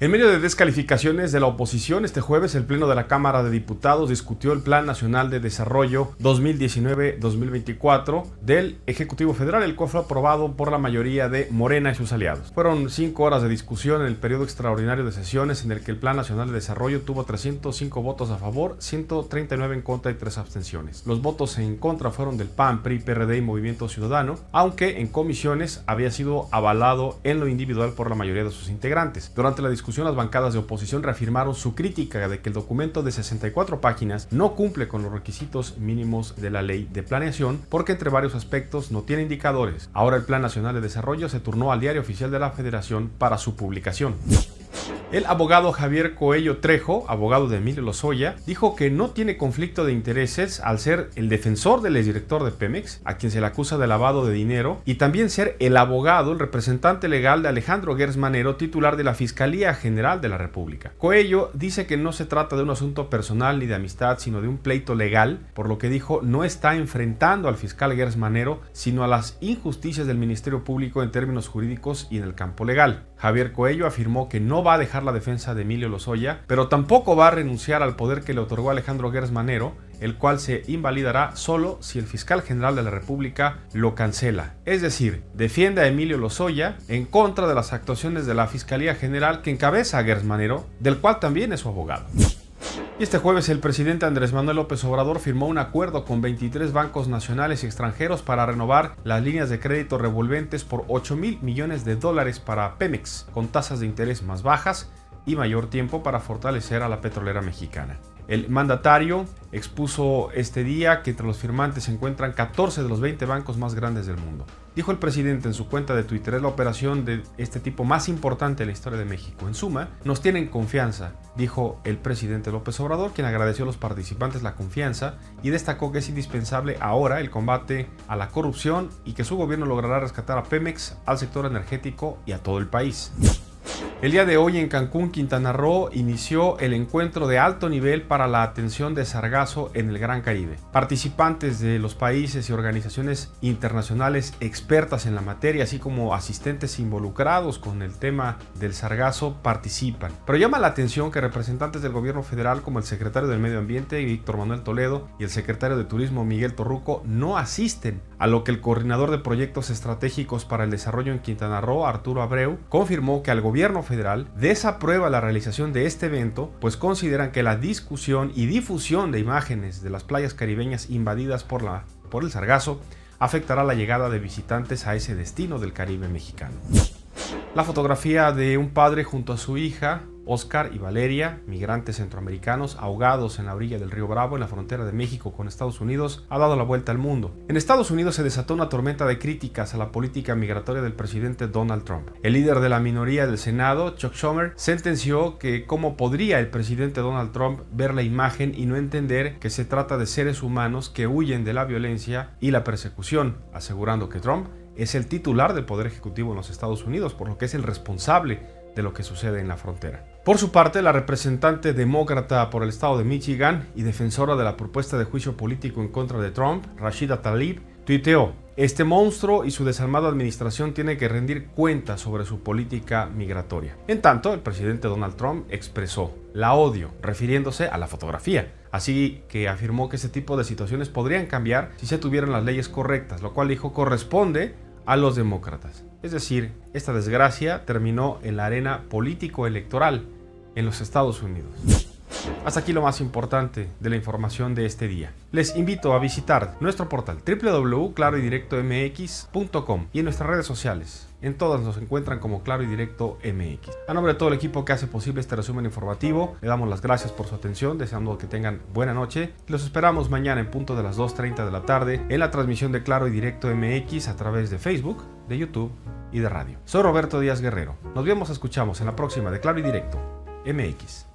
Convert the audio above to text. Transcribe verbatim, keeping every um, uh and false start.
En medio de descalificaciones de la oposición, este jueves el Pleno de la Cámara de Diputados discutió el Plan Nacional de Desarrollo dos mil diecinueve a dos mil veinticuatro del Ejecutivo Federal, el cual fue aprobado por la mayoría de Morena y sus aliados. Fueron cinco horas de discusión en el periodo extraordinario de sesiones en el que el Plan Nacional de Desarrollo tuvo trescientos cinco votos a favor, ciento treinta y nueve en contra y tres abstenciones. Los votos en contra fueron del P A N, P R I, P R D y Movimiento Ciudadano, aunque en comisiones había sido avalado en lo individual por la mayoría de sus integrantes. Durante la discusión, las bancadas de oposición reafirmaron su crítica de que el documento de sesenta y cuatro páginas no cumple con los requisitos mínimos de la ley de planeación porque entre varios aspectos no tiene indicadores. Ahora el Plan Nacional de Desarrollo se turnó al Diario Oficial de la Federación para su publicación. El abogado Javier Coello Trejo, abogado de Emilio Lozoya, dijo que no tiene conflicto de intereses al ser el defensor del exdirector de Pemex, a quien se le acusa de lavado de dinero, y también ser el abogado, el representante legal de Alejandro Gers Manero, titular de la Fiscalía General de la República. Coello dice que no se trata de un asunto personal ni de amistad, sino de un pleito legal, por lo que dijo no está enfrentando al fiscal Gers Manero, sino a las injusticias del Ministerio Público en términos jurídicos y en el campo legal. Javier Coello afirmó que no va a dejar la defensa de Emilio Lozoya, pero tampoco va a renunciar al poder que le otorgó Alejandro Gers Manero, el cual se invalidará solo si el fiscal general de la República lo cancela. Es decir, defiende a Emilio Lozoya en contra de las actuaciones de la Fiscalía General que encabeza a Gers Manero, del cual también es su abogado. Y este jueves el presidente Andrés Manuel López Obrador firmó un acuerdo con veintitrés bancos nacionales y extranjeros para renovar las líneas de crédito revolventes por ocho mil millones de dólares para Pemex, con tasas de interés más bajas y mayor tiempo para fortalecer a la petrolera mexicana. El mandatario expuso este día que entre los firmantes se encuentran catorce de los veinte bancos más grandes del mundo. Dijo el presidente en su cuenta de Twitter: es la operación de este tipo más importante en la historia de México. En suma, nos tienen confianza, dijo el presidente López Obrador, quien agradeció a los participantes la confianza y destacó que es indispensable ahora el combate a la corrupción y que su gobierno logrará rescatar a Pemex, al sector energético y a todo el país. El día de hoy en Cancún, Quintana Roo, inició el encuentro de alto nivel para la atención de sargazo en el Gran Caribe. Participantes de los países y organizaciones internacionales expertas en la materia, así como asistentes involucrados con el tema del sargazo, participan. Pero llama la atención que representantes del gobierno federal como el secretario del Medio Ambiente, Víctor Manuel Toledo, y el secretario de Turismo, Miguel Torruco, no asisten, a lo que el coordinador de proyectos estratégicos para el desarrollo en Quintana Roo, Arturo Abreu, confirmó que al gobierno federal Federal desaprueba la realización de este evento, pues consideran que la discusión y difusión de imágenes de las playas caribeñas invadidas por, la, por el sargazo afectará la llegada de visitantes a ese destino del Caribe mexicano. La fotografía de un padre junto a su hija, Oscar y Valeria, migrantes centroamericanos ahogados en la orilla del río Bravo en la frontera de México con Estados Unidos, ha dado la vuelta al mundo. En Estados Unidos se desató una tormenta de críticas a la política migratoria del presidente Donald Trump. El líder de la minoría del Senado, Chuck Schumer, sentenció que cómo podría el presidente Donald Trump ver la imagen y no entender que se trata de seres humanos que huyen de la violencia y la persecución, asegurando que Trump es el titular del poder ejecutivo en los Estados Unidos, por lo que es el responsable de lo que sucede en la frontera. Por su parte, la representante demócrata por el estado de Michigan y defensora de la propuesta de juicio político en contra de Trump, Rashida Tlaib, tuiteó: este monstruo y su desalmada administración tienen que rendir cuentas sobre su política migratoria. En tanto, el presidente Donald Trump expresó: la odio, refiriéndose a la fotografía. Así que afirmó que ese tipo de situaciones podrían cambiar si se tuvieran las leyes correctas, lo cual dijo corresponde a los demócratas. Es decir, esta desgracia terminó en la arena político-electoral en los Estados Unidos. Hasta aquí lo más importante de la información de este día. Les invito a visitar nuestro portal doble u doble u doble u punto claro y directo m x punto com y en nuestras redes sociales. En todas nos encuentran como Claro y Directo M X. A nombre de todo el equipo que hace posible este resumen informativo, le damos las gracias por su atención, deseando que tengan buena noche. Los esperamos mañana en punto de las dos treinta de la tarde en la transmisión de Claro y Directo M X a través de Facebook, de YouTube y de radio. Soy Roberto Díaz Guerrero. Nos vemos, escuchamos en la próxima de Claro y Directo M X.